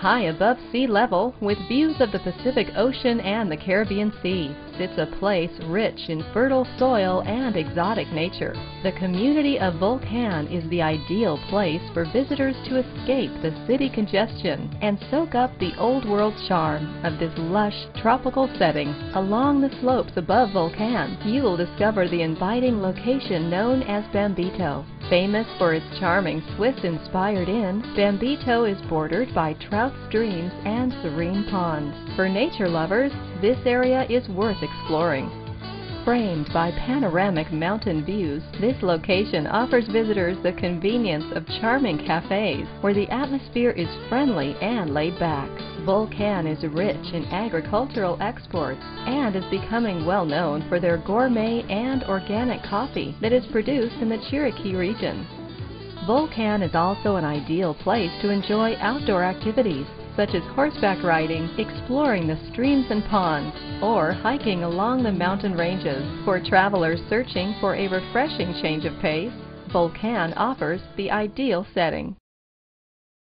high above sea level with views of the Pacific Ocean and the Caribbean Sea, sits a place rich in fertile soil and exotic nature. The community of Volcan is the ideal place for visitors to escape the city congestion and soak up the old world charm of this lush tropical setting. Along the slopes above Volcan, you will discover the inviting location known as Bambito. Famous for its charming Swiss-inspired inn, Bambito is bordered by trout streams and serene ponds. For nature lovers, this area is worth exploring. Framed by panoramic mountain views, this location offers visitors the convenience of charming cafes where the atmosphere is friendly and laid back. Volcan is rich in agricultural exports and is becoming well known for their gourmet and organic coffee that is produced in the Chiriquí region. Volcan is also an ideal place to enjoy outdoor activities such as horseback riding, exploring the streams and ponds, or hiking along the mountain ranges. For travelers searching for a refreshing change of pace, Volcan offers the ideal setting.